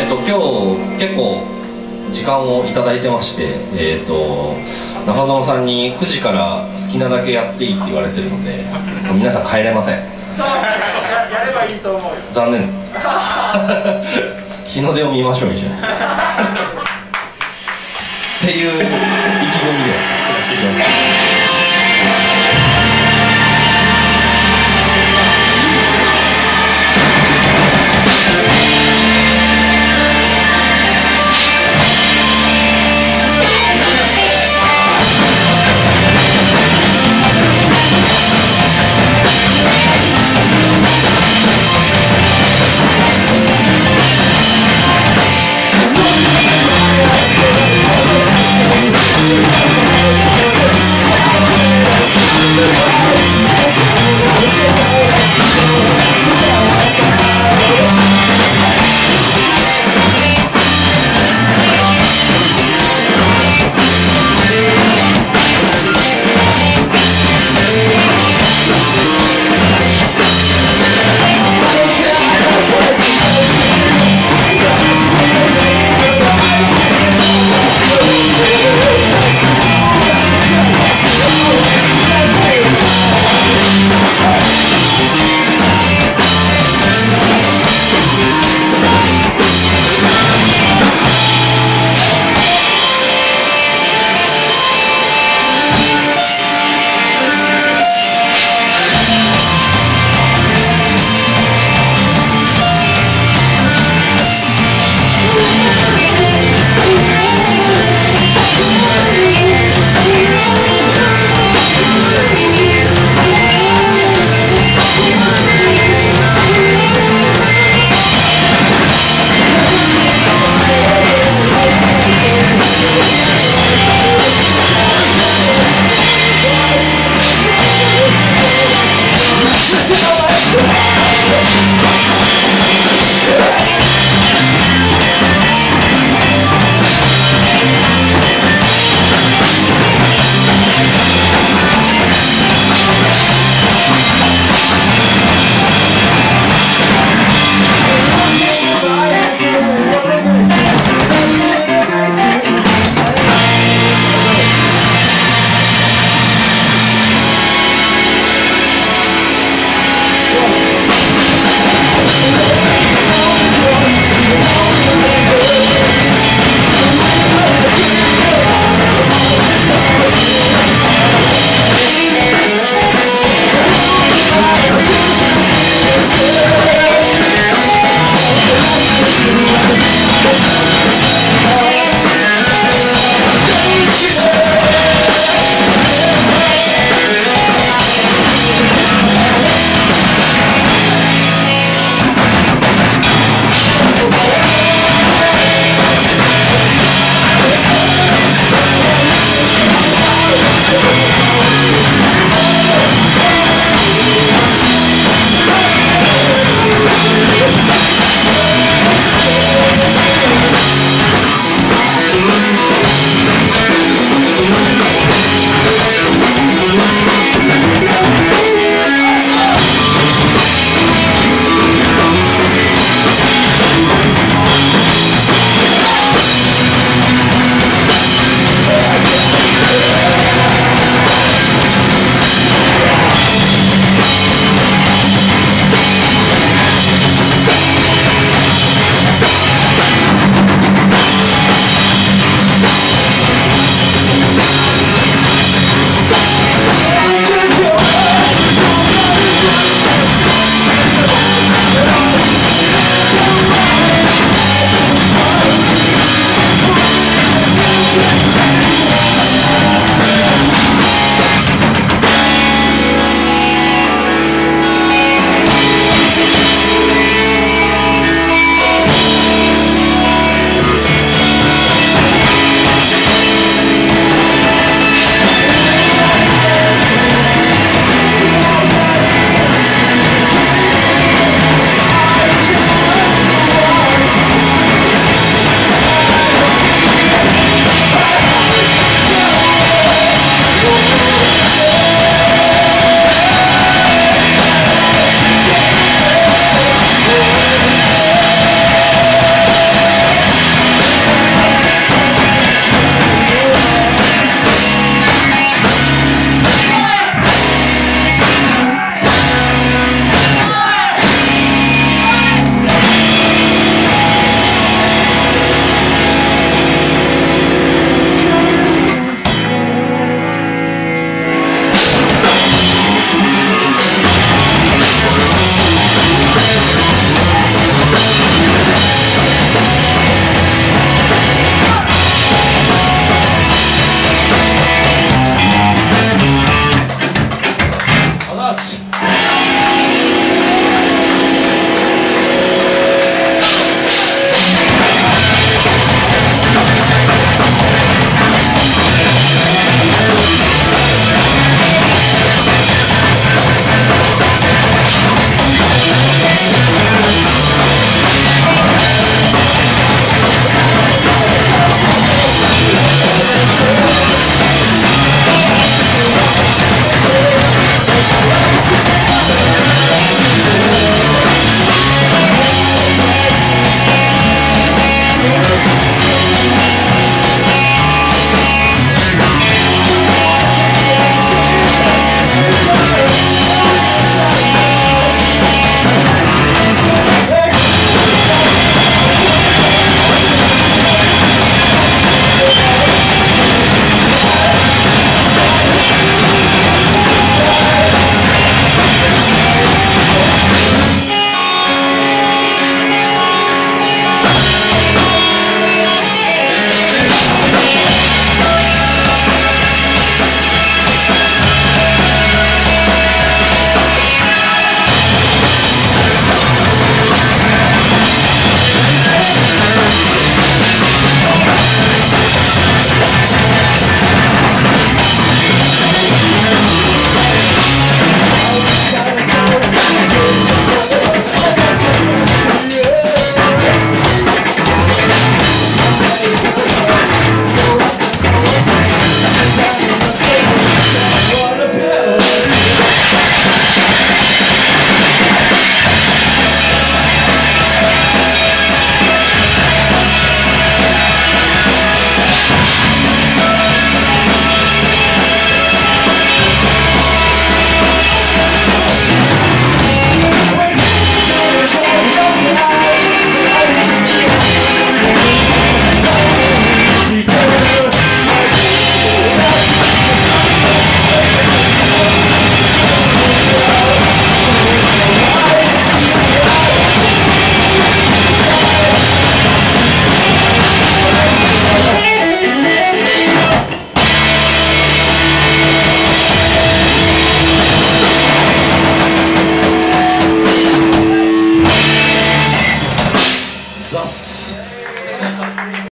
今日結構時間をいただいてまして、中園さんに9時から好きなだけやっていいって言われてるので、皆さん帰れません。 そうやればいいと思うよ。 残念。日の出を見ましょう一緒に。っていう意気込みでやってください。